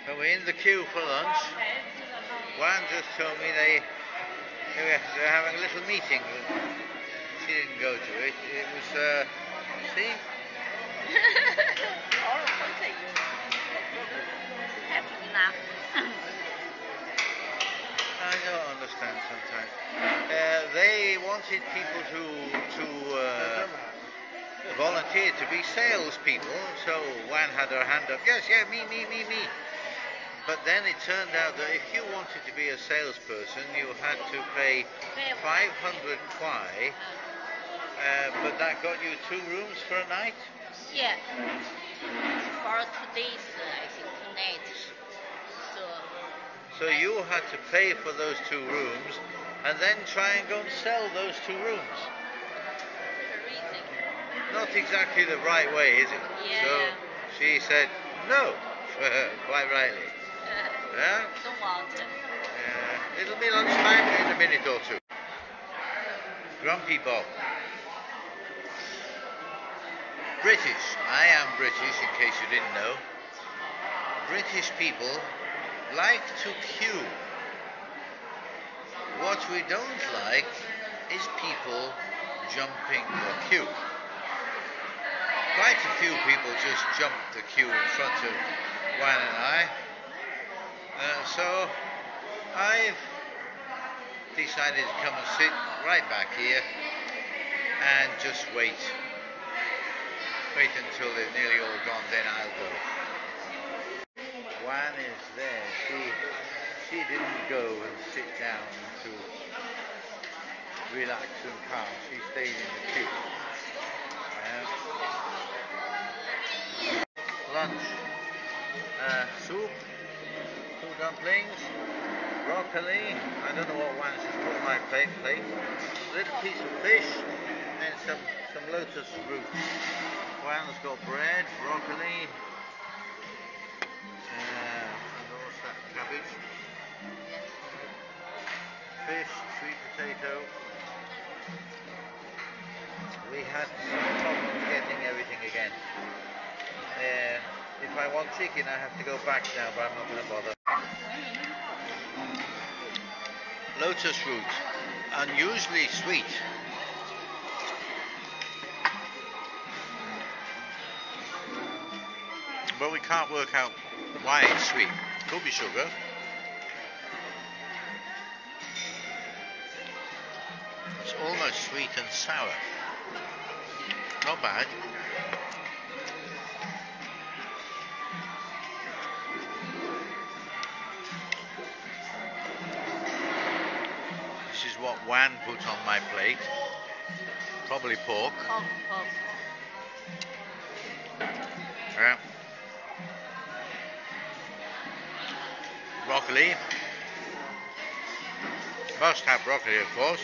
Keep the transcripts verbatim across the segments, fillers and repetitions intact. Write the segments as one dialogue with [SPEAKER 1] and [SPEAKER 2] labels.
[SPEAKER 1] So we're in the queue for lunch. Juan just told me they, they were, they were having a little meeting. She didn't go to it. It was, uh, see? I don't understand sometimes. Uh, they wanted people to to uh, volunteer to be salespeople, so Juan had her hand up. Yes, yeah, me, me, me, me. But then it turned out that if you wanted to be a salesperson, you had to pay five hundred kwai, uh, but that got you two rooms for a night?
[SPEAKER 2] Yeah, for two days, I think, two nights. So,
[SPEAKER 1] so you had to pay for those two rooms, and then try and go and sell those two rooms. Not exactly the right way, is it?
[SPEAKER 2] Yeah.
[SPEAKER 1] So she said no, quite rightly.
[SPEAKER 2] Uh,
[SPEAKER 1] yeah?
[SPEAKER 2] Don't want it.
[SPEAKER 1] Uh, it'll be lunchtime in a minute or two. Grumpy Bob. British. I am British, in case you didn't know. British people like to queue. What we don't like is people jumping the queue. Quite a few people just jumped the queue in front of Juan and I. Uh, so I've decided to come and sit right back here and just wait. Wait until they've nearly all gone, then I'll go. Juan is there. She, she didn't go and sit down to relax and calm. She stayed in the queue. Lunch, uh, soup, two dumplings, broccoli, I don't know what one is put on my plate, plate, a little piece of fish, and some, some lotus root. One's got bread, broccoli, uh, and what's that, cabbage, fish, sweet potato. We had some problems getting everything again. Uh, if I want chicken, I have to go back now, but I'm not going to bother. Lotus root, unusually sweet. But we can't work out why it's sweet. Could be sugar. It's almost sweet and sour. Not bad. This is what Juan put on my plate. Probably pork.
[SPEAKER 2] Pork, pork.
[SPEAKER 1] Yeah. Broccoli. Must have broccoli, of course.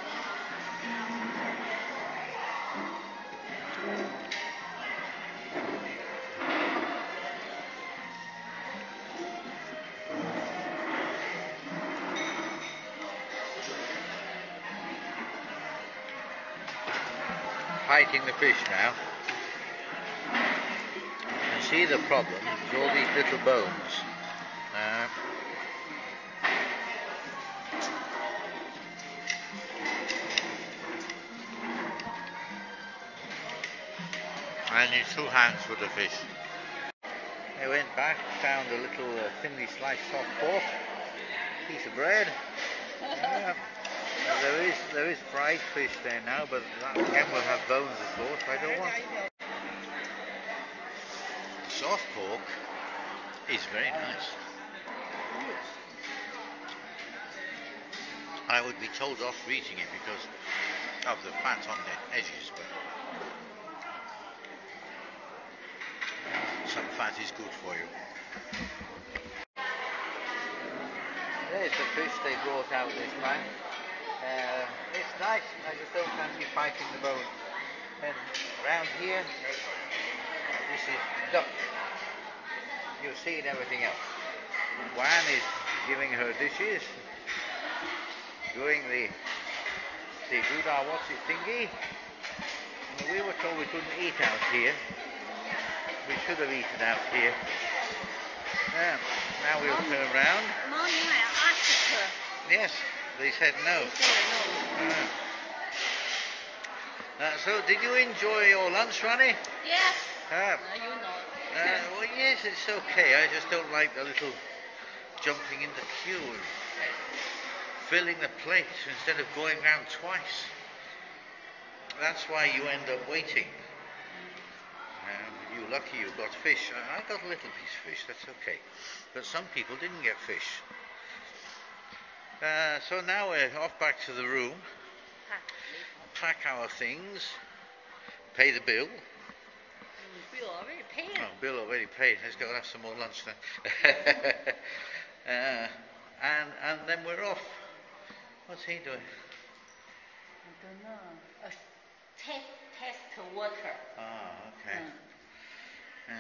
[SPEAKER 1] Fighting the fish now. And see the problem is all these little bones. Uh, I need two hands for the fish. I went back, found a little uh, thinly sliced soft pork, piece of bread. Yeah. There is there is fried fish there now, but that again will have bones, of course. I don't want. Soft pork is very nice. I would be told off for eating it because of the fat on the edges, but some fat is good for you. There's the fish they brought out this time. Uh, it's nice, I just don't fancy fighting the bone. And round here, this is duck. You'll see in everything else. Juan is giving her dishes, doing the the Buddha what's it thingy. And we were told we couldn't eat out here. We should have eaten out here. Yeah. Now we'll turn round.
[SPEAKER 2] Morning I asked her.
[SPEAKER 1] Yes, they said no.
[SPEAKER 2] They said no.
[SPEAKER 1] Uh, uh, so, did you enjoy your lunch, Ronnie?
[SPEAKER 2] Yes.
[SPEAKER 1] Uh,
[SPEAKER 2] Uh, you know.
[SPEAKER 1] uh, well, yes, it's okay. I just don't like the little jumping in the queue and filling the plate instead of going round twice. That's why you end up waiting. Um, you lucky you got fish. I got a little piece of fish, that's okay. But some people didn't get fish. Uh, so now we're off back to the room, pack our things, pay the bill.
[SPEAKER 2] Bill already paid.
[SPEAKER 1] Oh, bill already paid. Let's go and have some more lunch then. uh, and and then we're off. What's he doing?
[SPEAKER 2] I don't know. Uh, test, test water.
[SPEAKER 1] Ah, okay.
[SPEAKER 2] Mm.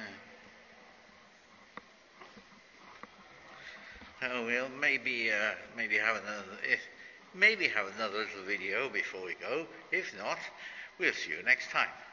[SPEAKER 1] Yeah. Oh, we'll maybe uh, maybe have another if, maybe have another little video before we go. If not, we'll see you next time.